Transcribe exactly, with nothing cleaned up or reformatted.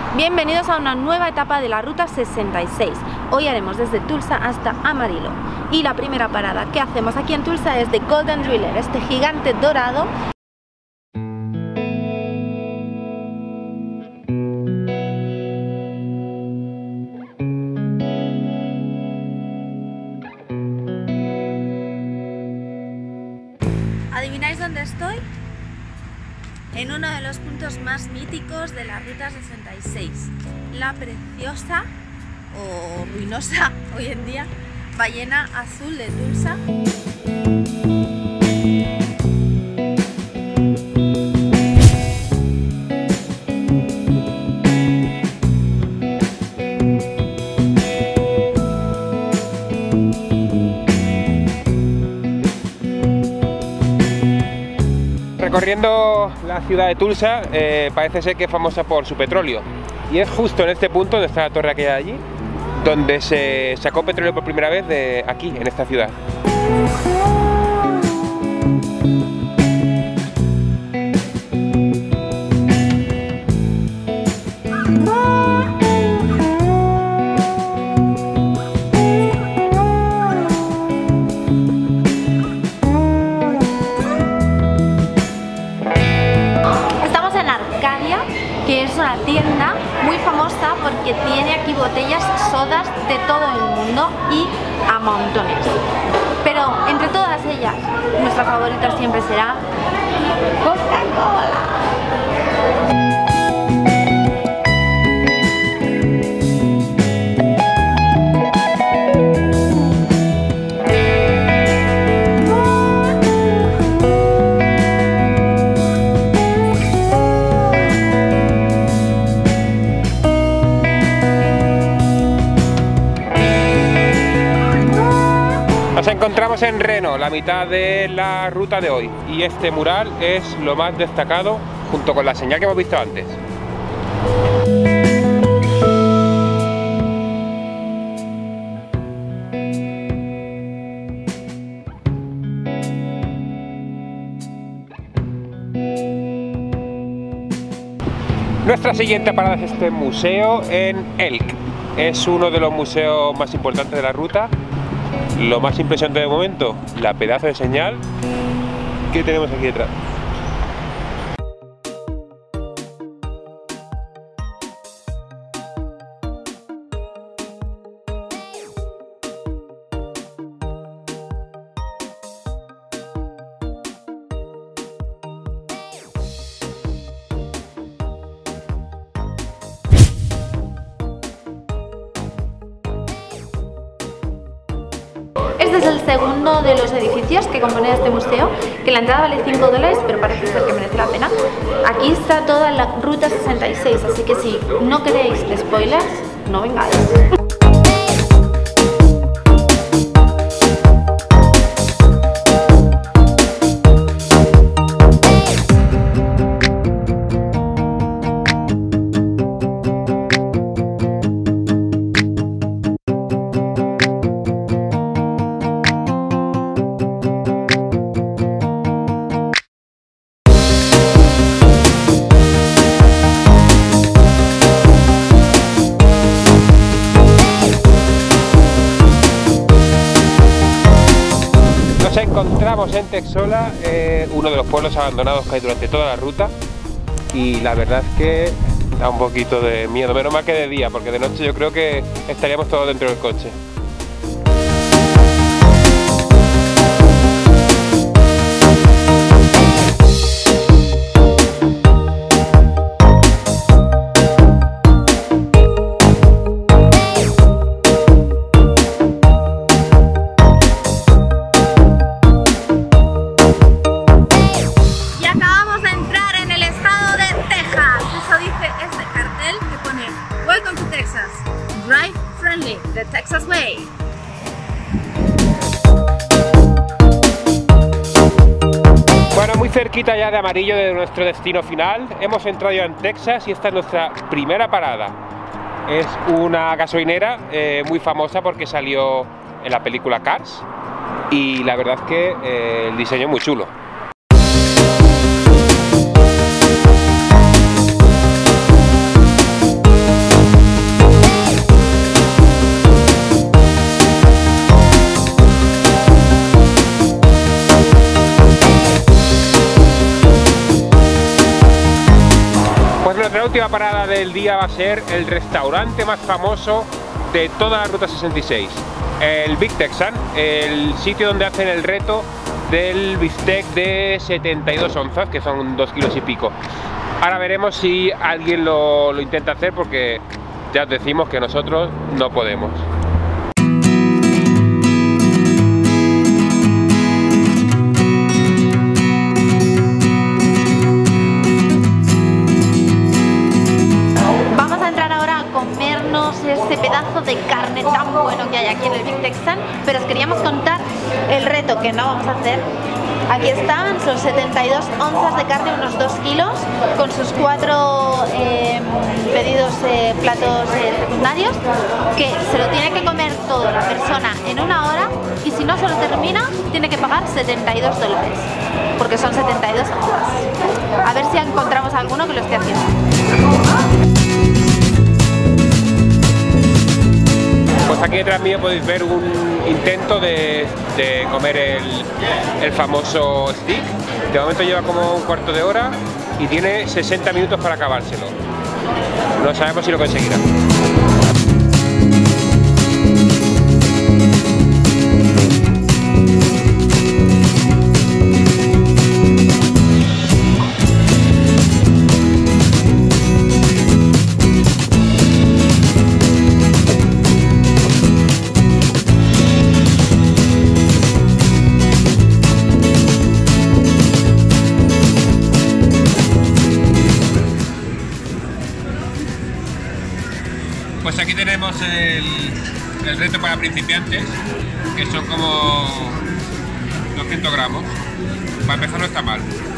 Bienvenidos a una nueva etapa de la Ruta sesenta y seis. Hoy haremos desde Tulsa hasta Amarillo. Y la primera parada que hacemos aquí en Tulsa es de Golden Driller, este gigante dorado. ¿Adivináis dónde estoy? En uno de los puntos más míticos de la Ruta sesenta y seis, la preciosa o ruinosa hoy en día ballena azul de Tulsa. Recorriendo la ciudad de Tulsa, eh, parece ser que es famosa por su petróleo, y es justo en este punto donde está la torre aquella de allí, donde se sacó petróleo por primera vez de aquí, en esta ciudad. Que es una tienda muy famosa porque tiene aquí botellas sodas de todo el mundo y a montones. Pero entre todas ellas, nuestra favorita siempre será Coca-Cola. Nos encontramos en Reno, la mitad de la ruta de hoy, y este mural es lo más destacado junto con la señal que hemos visto antes. Nuestra siguiente parada es este museo en Elk. Es uno de los museos más importantes de la ruta. Lo más impresionante de momento, la pedazo de señal que tenemos aquí detrás. Este es el segundo de los edificios que componen este museo, que la entrada vale cinco dólares, pero parece ser que merece la pena. Aquí está toda la Ruta sesenta y seis, así que si no queréis spoilers, no vengáis. Nos encontramos en Texola, eh, uno de los pueblos abandonados que hay durante toda la ruta, y la verdad es que da un poquito de miedo, menos mal que de día, porque de noche yo creo que estaríamos todos dentro del coche. Welcome to Texas, drive friendly, the Texas way. Bueno, muy cerquita ya de Amarillo, de nuestro destino final. Hemos entrado ya en Texas y esta es nuestra primera parada. Es una gasolinera eh, muy famosa porque salió en la película Cars, y la verdad es que eh, el diseño es muy chulo. nuestra última parada del día va a ser el restaurante más famoso de toda la Ruta sesenta y seis, el Big Texan, el sitio donde hacen el reto del bistec de setenta y dos onzas, que son dos kilos y pico. Ahora veremos si alguien lo, lo intenta hacer, porque ya os decimos que nosotros no podemos. Este pedazo de carne tan bueno que hay aquí en el Big Texan, pero os queríamos contar el reto que no vamos a hacer. Aquí están, son setenta y dos onzas de carne, unos dos kilos, con sus cuatro eh, pedidos eh, platos eh, secundarios, que se lo tiene que comer todo la persona en una hora, y si no se lo termina tiene que pagar setenta y dos dólares, porque son setenta y dos onzas. A ver si encontramos alguno que lo esté haciendo. Pues aquí detrás mío podéis ver un intento de, de comer el, el famoso stick. De momento lleva como un cuarto de hora y tiene sesenta minutos para acabárselo. No sabemos si lo conseguirá. Pues aquí tenemos el, el reto para principiantes, que son como doscientos gramos. Para empezar no está mal.